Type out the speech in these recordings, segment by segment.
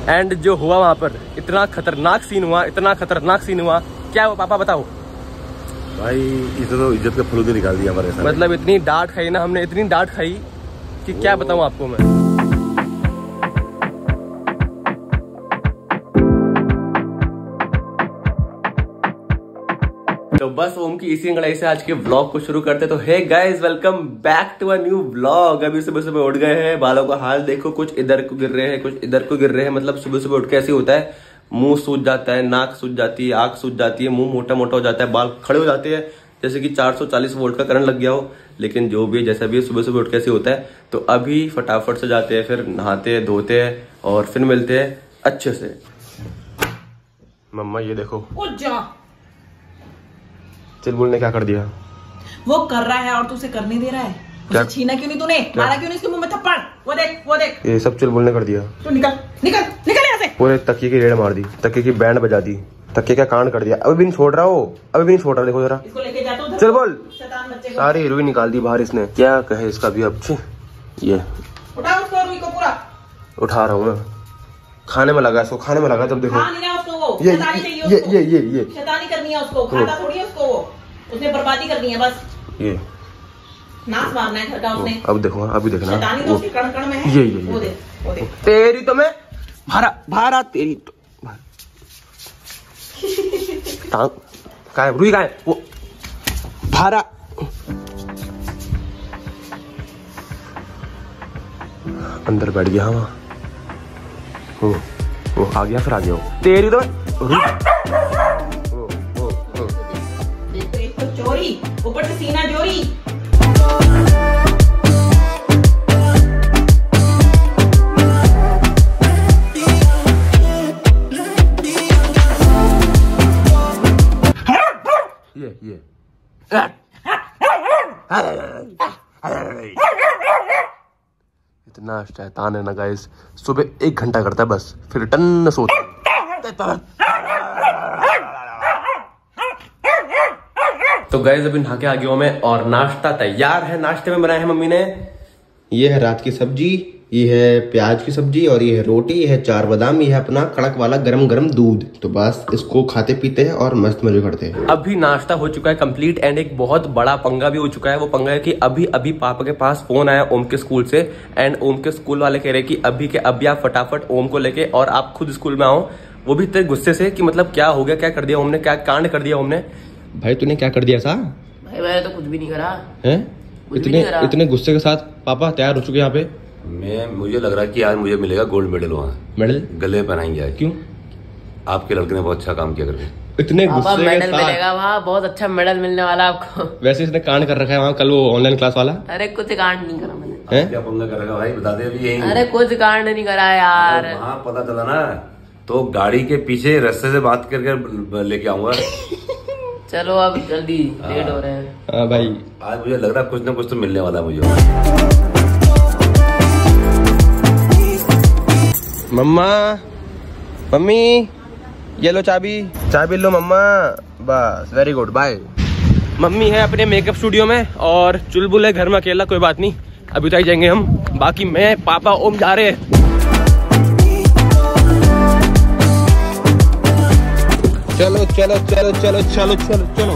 And जो हुआ वहाँ पर इतना खतरनाक सीन हुआ, इतना खतरनाक सीन हुआ। क्या हुआ पापा बताओ। भाई इसे तो इज्जत का फलूदा निकाल दिया हमारे साथ। मतलब इतनी डांट खाई ना हमने, इतनी डांट खाई कि क्या बताऊँ आपको मैं। तो बस ओम की इसी अंगड़ाई से आज के व्लॉग को शुरू करते। तो hey guys, welcome back to a new vlog. अभी सुबह सुबह उठ गए हैं, बालों का हाल देखो, कुछ इधर को गिर रहे हैं, कुछ इधर को गिर रहे हैं। मतलब सुबह सुबह उठ के ऐसे होता है, मुंह सूज जाता है, नाक सूज जाती है, आंख सूज जाती है, मुंह मोटा मोटा हो जाता है, बाल खड़े हो जाते हैं जैसे कि 440 वोल्ट का करंट लग गया हो। लेकिन जो भी जैसा भी सुबह सुबह उठ के ऐसे होता है। तो अभी फटाफट से जाते हैं, फिर नहाते हैं, धोते हैं और फिर मिलते हैं अच्छे से। मम्मा ये देखो, चुलबुल ने क्या कर दिया। वो कर रहा है और तू उसे कर नहीं दे रहा है। उसे छीना क्यों नहीं तूने, मारा क्यों नहीं उसके मुंह में थप्पड़। वो देख, वो देख, ये सब चुलबुल ने कर दिया। तू निकल निकल निकल यहाँ से। पूरे तकिए की रेड़ मार दी, तकिए की बैंड बजा दी, तकिए का कांड कर दिया। अभी भी नहीं छोड़ रहा हो, अभी भी नहीं छोड़ रहा। देखो जरा, इसको लेके जा तो चल बोल। शैतान बच्चे को सारी हीरोइन निकाल दी बाहर इसने। क्या कहे इसका भी अब। ये उठा उसको, रुई को पूरा उठा रहा हूँ मैं। खाने में लगा, इसको खाने में लगा। जब देखो खा नहीं रहा उसको, वो ये शैतानी चाहिए उसको। ये शैतानी करनी है उसको, खाता थोड़ी है उसको, वो उसने बर्बादी करनी है बस। ये नाश मारना है घर का उसने। अब देखो, अभी देखना शैतानी तो उसके कण कण में है। ये वो देख, वो देख। तेरी तो मैं भारा तेरी तो टांग का है, रुई का है वो भारा। अंदर बैठ गया वहां, वो आ गया, फिर आ गया वो। तेरी तो चोरी, ऊपर से सीना चोरी। ये इतना शैतान है ना गाइस। सुबह 1 घंटा करता है बस, फिर टन सोता है। तो गाइस अभी नहा के आ गया हूं मैं और नाश्ता तैयार है। नाश्ते में बनाया है मम्मी ने, ये है रात की सब्जी, ये है प्याज की सब्जी और ये है रोटी, ये है 4 बादाम, ये है अपना कड़क वाला गरम गरम दूध। तो बस इसको खाते पीते हैं और मस्त मजे करते हैं। अभी नाश्ता हो चुका है कंप्लीट एंड एक बहुत बड़ा पंगा भी हो चुका है। वो पंगा है कि अभी अभी पापा के पास फोन आया ओम के स्कूल से एंड ओम के स्कूल वाले कह रहे कि अभी के अभी आप फटाफट ओम को लेके और आप खुद स्कूल में आओ। वो भी इतने गुस्से से कि मतलब क्या हो गया, क्या कर दिया ओम ने, क्या कांड कर दिया ओम ने। भाई तूने क्या कर दिया सा? भाई मैंने तो कुछ भी नहीं करा है। इतने गुस्से के साथ पापा तैयार हो चुके यहाँ पे। मुझे लग रहा है कि आज मुझे मिलेगा गोल्ड मेडल। वहाँ मेडल गले पहनाएंगे आज। क्यों? आपके लड़के ने बहुत अच्छा काम किया करके। इतने गुस्से के मेडल मिलेगा वहाँ, बहुत अच्छा मेडल मिलने वाला आपको। वैसे इसने कांड कर रखा है वहाँ कल वो ऑनलाइन क्लास वाला। अरे कुछ कांड नहीं करा मैंने। क्या पंगा कर रखा भाई, बता दे अभी यही। अरे कुछ कांड नहीं करा यार। वहाँ पता चला ना तो गाड़ी के पीछे रास्ते से बात करके लेके आऊंगा। चलो अब जल्दी, लेट हो रहे हैं। हाँ भाई, आज मुझे लग रहा है कुछ ना कुछ तो मिलने वाला है मुझे। मम्मी ये लो चाबी लो मम्मा। बस वेरी गुड, बाय। मम्मी है अपने मेकअप स्टूडियो में और चुलबुल है घर में अकेला। कोई बात नहीं, अभी तो ही जाएंगे हम। बाकी मैं पापा ओम जा रहे हैं। चलो चलो चलो चलो चलो चलो चलो।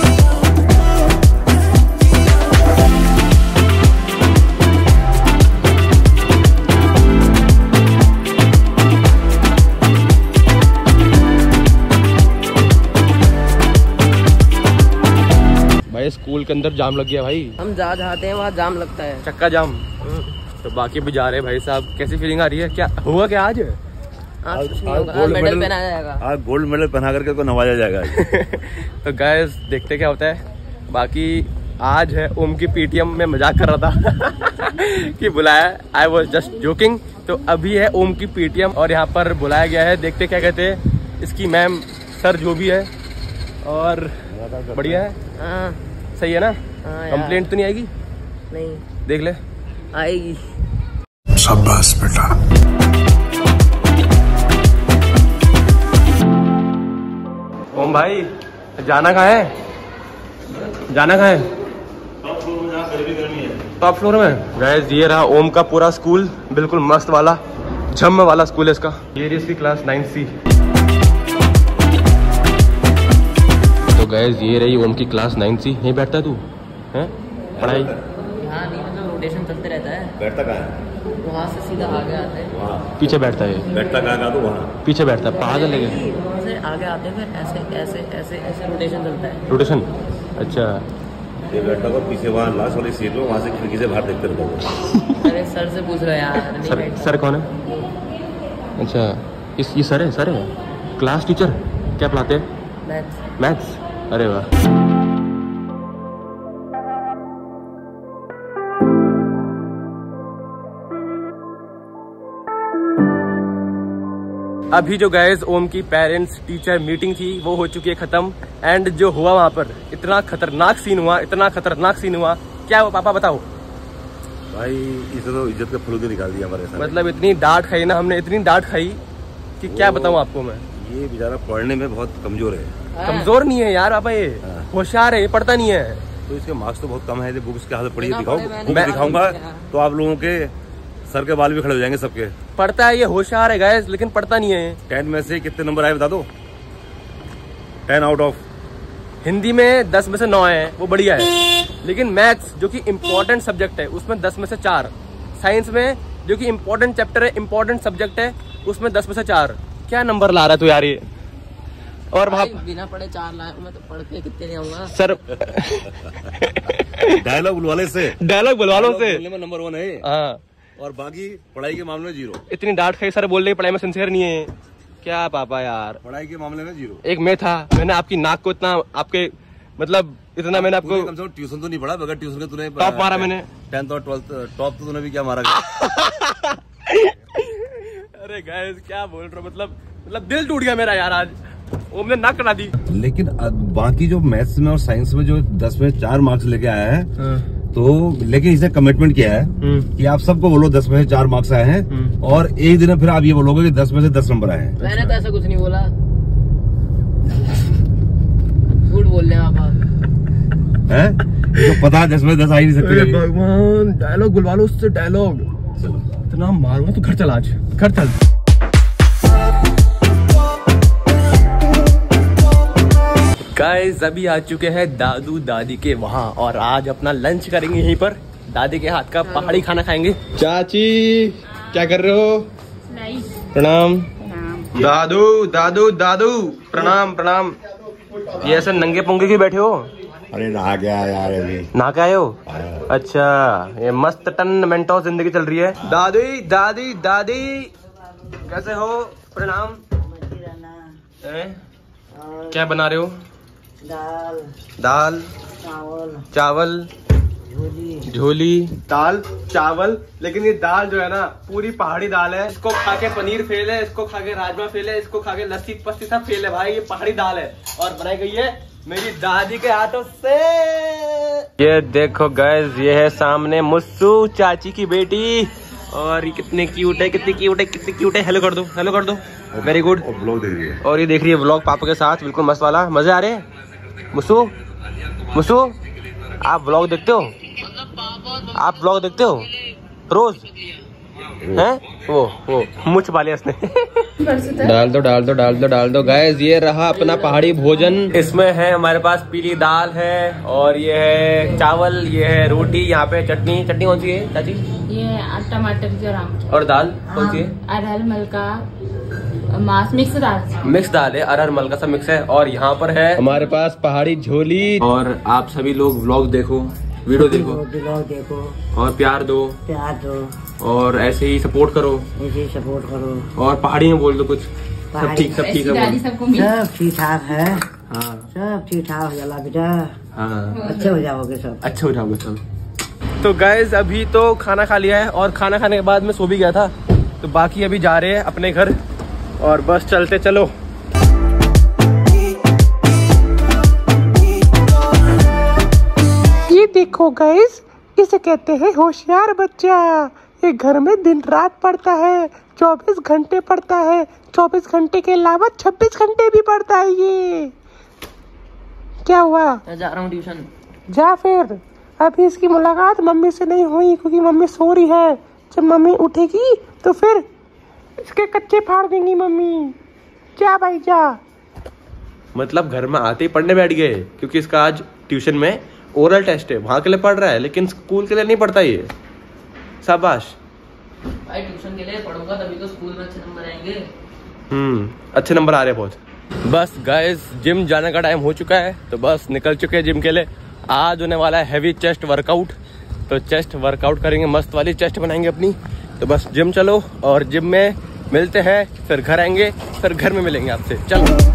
भाई स्कूल के अंदर जाम लग गया भाई। हम जहाँ जाते हैं वहाँ जाम लगता है, चक्का जाम। तो बाकी भी जा रहे हैं भाई साहब। कैसी फीलिंग आ रही है? क्या हुआ क्या आज? आज मेडल पहना जाएगा। आज गोल्ड मेडल पहना करके को नवाजा जाएगा। तो गाइस देखते क्या होता है। बाकी आज है ओम की पीटीएम में मजाक कर रहा था कि बुलाया, आई वॉज जस्ट जोकिंग। तो अभी है ओम की पीटीएम और यहाँ पर बुलाया गया है। देखते क्या कहते हैं इसकी मैम सर जो भी है। और बढ़िया है, सही है ना? कंप्लेंट तो नहीं आएगी? नहीं, देख ले आएगी। शाबाश बेटा। ओम भाई जाना कहाँ है? जाना कहाँ है? टॉप फ्लोर में। गाइस ये रहा ओम का पूरा स्कूल, बिल्कुल मस्त वाला। झम वाला स्कूल है इसका। ये रही इसकी क्लास 9C। तो गाइस ये रही ओम की क्लास 9C। यहीं बैठता है तू हैं पढ़ाई? हाँ नहीं मतलब रोटेशन चलते रहता है। बैठता कहाँ है? वहाँ से सीधा आगे आते हैं। वहाँ पीछे बैठता है। बैठता कहाँ तो वहाँ पीछे बैठता है पागल है। वहाँ से आगे आते हैं फिर ऐसे ऐसे ऐसे ऐसे रोटेशन चलता है। रोटेशन अच्छा। ये बैठता होगा पीछे, वहाँ लास्ट वाली सीट लो, वहाँ से खिड़की से बाहर देखते रहता होगा। अरे सर से पूछ रहे यार। नहीं सर, बैठता। सर कौन है? अच्छा ये सर है क्लास टीचर। क्या पढ़ाते हैं? मैथ्स। अरे वाह। अभी जो गाइस ओम की पेरेंट्स टीचर मीटिंग थी वो हो चुकी है खत्म। एंड जो हुआ वहाँ पर इतना खतरनाक सीन हुआ। क्या हुआ पापा बताओ। भाई इसे तो इज्जत का फलूदा निकाल दिया हमारे साथ। मतलब इतनी डांट खाई ना हमने, इतनी डांट खाई कि क्या बताऊँ आपको मैं। ये बेचारा पढ़ने में बहुत कमजोर है। कमजोर नहीं है यार पापा, ये होशियार है, ये पढ़ता नहीं है। तो इसके मार्क्स तो बहुत कम है। बुक्स के हाथ पढ़ी बिना दिखाओ, पढ़े मैंने बुक दिखाऊंगा तो आप लोगों के सर के बाल भी खड़े हो जाएंगे सबके। पढ़ता है, ये होशियार है गाइस, लेकिन पढ़ता नहीं है। 10 में से कितने नंबर आए बता दो? 10 आउट ऑफ। हिंदी में 10 में से 9 है, वो बढ़िया है। लेकिन मैथ्स जो कि इम्पोर्टेंट सब्जेक्ट है उसमें 10 में से 4। साइंस में जो कि इम्पोर्टेंट चैप्टर है, इम्पोर्टेंट सब्जेक्ट है, उसमें 10 में से 4। क्या नंबर ला रहा है तू यार ये? और भाई बिना पढ़े 4 लाए, मैं तो पढ़ के कितने नहीं आऊंगा सर। डायलॉग बुलवा लो से, नंबर 1 है। हाँ और बाकी पढ़ाई के मामले में 0। इतनी डांट खाई, सर बोल रहे पढ़ाई में सिंसियर नहीं है। क्या पापा यार, पढ़ाई के मामले में 0। एक मैं था, मैंने आपकी नाक को इतना आपके मतलब इतना मैंने आपको कम से कम ट्यूशन तो नहीं पढ़ा? बगैर ट्यूशन के तूने टॉप मारा मैंने। 10th और 12th टॉप तो तूने भी क्या मारा? अरे गाइस क्या बोल रहे हो, मतलब दिल टूट गया मेरा यार आज। ओम ने नाक कटा दी। लेकिन बाकी जो मैथ्स में और साइंस में जो 10 में 4 मार्क्स लेके आया है, तो लेकिन इसे कमिटमेंट किया है कि आप सबको बोलो 10 में से 4 मार्क्स आए हैं, और एक दिन फिर आप ये बोलोगे कि 10 में से 10 नंबर आए हैं। मैंने तो ऐसा कुछ नहीं बोला। झूठ बोल रहे हैं आप। हैं? तो पता है 10 में 10 आ ही नहीं सकते। भगवान डायलॉग बुलवा लो उससे, डायलॉग इतना मारूंगा तो घर चल, आज घर चल। गाइस अभी आ चुके हैं दादू दादी के वहाँ, और आज अपना लंच करेंगे यहीं पर। दादी के हाथ का पहाड़ी खाना खाएंगे। चाची क्या कर रहे हो? प्रणाम। दादू दादू दादू प्रणाम प्रणाम। ये ऐसे नंगे पुंगे क्यों बैठे हो? अरे नहा गया यार, अभी नहा के आए हो? अच्छा, ये मस्त टन मेंटो जिंदगी चल रही है। दादी दादी दादी कैसे हो? प्रणाम। क्या बना रहे हो? दाल चावल झोली दाल चावल। लेकिन ये दाल जो है ना पूरी पहाड़ी दाल है। इसको खा के पनीर फेल है, इसको खा के राजमा फेल है, इसको खा के लस्सी पस्सी सब फेल है भाई। ये पहाड़ी दाल है और बनाई गई है मेरी दादी के हाथों से। ये देखो गाइस, ये है सामने मुस्सू चाची की बेटी, और ये कितने क्यूट है, कितनी क्यूट है, कितनी क्यूट है। हेलो कर दो, हेलो कर दो। Very good. व्लॉग देख रही है, और ये देख रही है व्लॉग पापा के साथ, बिल्कुल मस्त वाला। मजे आ रहे हैं? मुस्सू मुस्सू आप व्लॉग देखते हो? आप व्लॉग देखते हो रोज? हैं? वो मुझ वाले उसने। डाल दो डाल दो डाल दो डाल दो। गाइस ये रहा अपना पहाड़ी भोजन। इसमें है हमारे पास पीली दाल है, और ये है चावल, ये है रोटी, यहाँ पे चटनी। चटनी कौन सी है चाची? ये है टमाटर की और आम की। और दाल कौन सी है? अरहर मलका मास मिक्स दाल। मिक्स दाल है, अरहर मलका सब मिक्स है। और यहाँ पर है हमारे पास पहाड़ी झोली। और आप सभी लोग व्लॉग देखो, वीडियो देखो और प्यार दो, और ऐसे ही सपोर्ट करो, और पहाड़ी में बोल दो कुछ। सब ठीक है, सब ठीक ठाक है। हाँ सब ठीक ठाक हो जाला बेटा। हाँ अच्छे हो जाओगे सब, अच्छे हो जाओगे सब। तो गाइस अभी तो खाना खा लिया है, और खाना खाने के बाद मैं सो भी गया था। तो बाकी अभी जा रहे हैं अपने घर, और बस चलते चलो। ये देखो गाइस, इसे कहते हैं होशियार बच्चा। ये घर में दिन रात पढ़ता है, 24 घंटे पढ़ता है, 24 घंटे के अलावा 26 घंटे भी पढ़ता है। ये क्या हुआ? मैं जा रहा हूँ ट्यूशन। जा फिर। अभी इसकी मुलाकात मम्मी से नहीं हुई, क्योंकि मम्मी सो रही है। जब मम्मी उठेगी तो फिर इसके कच्चे फाड़ देंगी मम्मी, जा भाई जा। मतलब घर में आते ही पढ़ने बैठ गए, क्योंकि इसका आज ट्यूशन में ओरल टेस्ट है, वहां के लिए पढ़ रहा है, लेकिन स्कूल के लिए नहीं पढ़ता ये। शाबाश भाई, ट्यूशन के लिए पढ़ूंगा तभी तो स्कूल में अच्छे नंबर आएंगे। अच्छे नंबर आ रहे हैं बहुत। बस गाइस, जिम जाने का टाइम हो चुका है, तो बस निकल चुके हैं जिम के लिए। आज होने वाला है हैवी चेस्ट वर्कआउट, तो चेस्ट वर्कआउट करेंगे, मस्त वाली चेस्ट बनाएंगे अपनी। तो बस जिम चलो, और जिम में मिलते हैं, फिर घर आएंगे, फिर घर में मिलेंगे आपसे। चलो।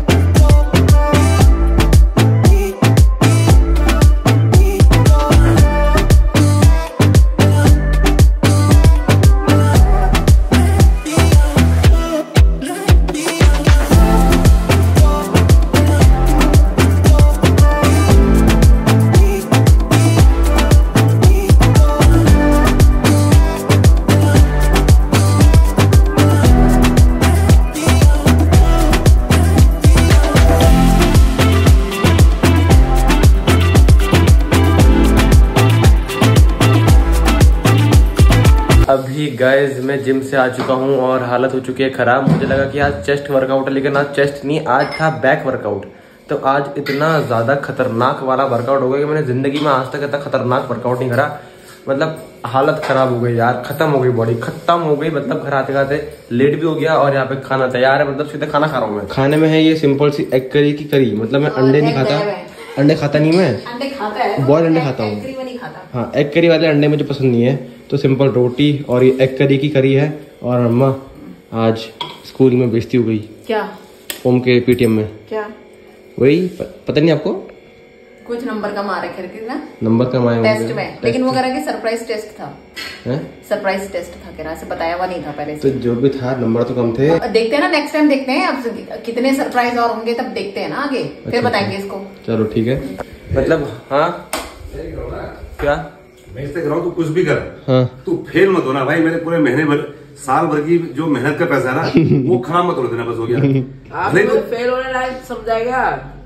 अभी गाइज मैं जिम से आ चुका हूँ और हालत हो चुकी है खराब। मुझे लगा कि आज चेस्ट वर्कआउट है, लेकिन आज चेस्ट नहीं, आज था बैक वर्कआउट। तो आज इतना ज्यादा खतरनाक वाला वर्कआउट हो गया कि मैंने जिंदगी में आज तक इतना खतरनाक वर्कआउट नहीं करा। मतलब हालत खराब हो गई यार, खत्म हो गई बॉडी, खत्म हो गई। मतलब घर आते खाते लेट भी हो गया, और यहाँ पे खाना तैयार है, मतलब सीधे खाना खा रहा हूँ मैं। खाने में है ये सिंपल सी एग करी की करी। मतलब मैं अंडे नहीं खाता, अंडे खाता नहीं मैं, अंडे खाता है, बॉयल अंडे खाता हूँ। हाँ, एग करी वाले अंडे मुझे पसंद नहीं है, तो सिंपल रोटी और ये एग करी की करी है। और अम्मा आज स्कूल में बेइज्जती हो गई। क्या? ओम के पीटीएम में। क्या? वही पता नहीं आपको, कुछ नंबर कम आ रखे थे ना, नंबर कम आए टेस्ट में, लेकिन वो कह रहा कि सरप्राइज टेस्ट था। सरप्राइज टेस्ट था, कह रहा से बताया हुआ नहीं था पहले से। तो जो भी था नंबर तो कम थे। देखते हैं ना, नेक्स्ट टाइम देखते हैं अब कितने सरप्राइज और होंगे, तब देखते हैं ना आगे, फिर बताएंगे इसको। चलो ठीक है। मतलब हाँ क्या मैं इससे कराऊँ, तू कुछ भी कर, हाँ, तू फेल मत होना भाई। मेरे पूरे महीने भर साल भर की जो मेहनत का पैसा है ना, वो खराब मत होने देना, बस हो गया। आप तो फेल होने लायक समझाएगा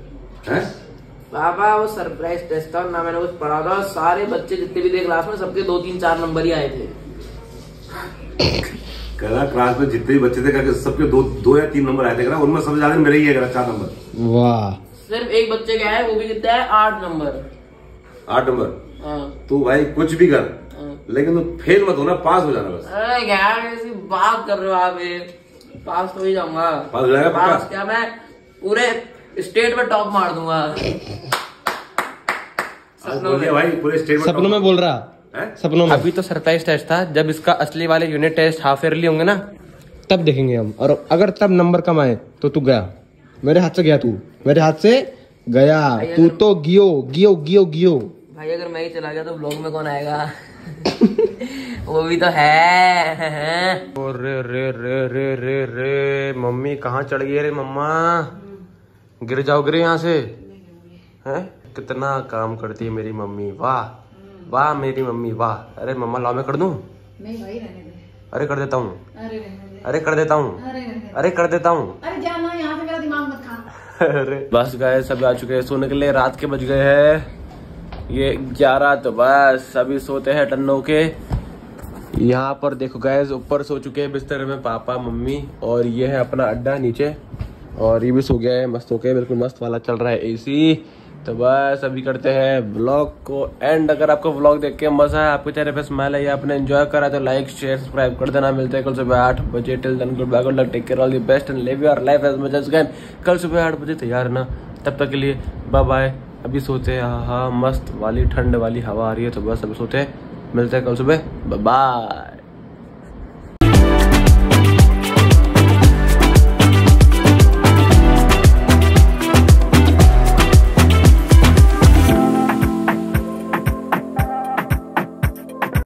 पापा, वो सरप्राइज टेस्ट था ना, मैंने कुछ पढ़ा था, सारे बच्चे जितने भी थे क्लास में सबके 2, 3, 4 नंबर ही आए थे। क्लास में जितने भी बच्चे थे सबके 2 या 3 नंबर आए थे, उनमें सबसे ज्यादा मेरे ही है 4 नंबर। वाह, सिर्फ एक बच्चे का है, वो भी कितना है, 8 नंबर। 8 नंबर। तू भाई कुछ भी कर, लेकिन तू फेल मत होना, पास हो जाना बस। अरे यार ऐसी बात कर रहे हो आप, पास तो ही जाऊंगा। पास हो जाएगा पक्का? पास क्या, मैं पूरे स्टेट में टॉप मार दूंगा। भाई पूरे स्टेट में सपनों में बोल रहा, सपनों में। अभी तो सरप्राइज टेस्ट था, जब इसका असली वाले यूनिट टेस्ट हाफ ईयरली होंगे ना, तब देखेंगे हम। और अगर तब नंबर कम आए तो तू गया, मेरे हाथ से गया, तू मेरे हाथ से गया, तू तो गियो गियो गियो गियो। भाई अगर मैं ही चला गया तो ब्लॉग में कौन आएगा? वो भी तो है। रे रे रे रे रे रे, मम्मी कहाँ चढ़ गई रे मम्मा, गिर जाओगे यहाँ से। हैं, कितना काम करती है मेरी मम्मी, वाह वाह मेरी मम्मी वाह। अरे मम्मा लाओ मैं कर दूं? नहीं भाई रहने दे। अरे कर देता हूँ, अरे कर देता हूँ, अरे कर देता हूँ। अरे जाना, यहाँ से मेरा दिमाग मत खा। अरे बस गए, सब आ चुके हैं सोने के लिए, रात के बज गए हैं ये 11। तो बस अभी सोते हैं टन्नों के। यहाँ पर देखो गैस, ऊपर सो चुके हैं बिस्तर में पापा मम्मी, और ये है अपना अड्डा नीचे, और ये भी सो गया है, मस्त होके, बिल्कुल मस्त वाला चल रहा है एसी। तो बस अभी करते हैं व्लॉग को एंड। अगर आपको व्लॉग देख के मजा है, आपके चेहरे पे स्माइल है, या आपने एंजॉय करा, तो लाइक शेयर सब्सक्राइब कर देना। मिलते हैं कल सुबह 8 बजे। Till then goodbye, good luck, take care, all the best and live your life as much as can. कल सुबह 8 बजे तैयार ना, तब तक के लिए बाय बाय। अभी सोते हैं, हाँ मस्त वाली ठंड वाली हवा आ रही है, तो बस अभी सोते हैं, मिलते हैं कल सुबह, बाय बाय।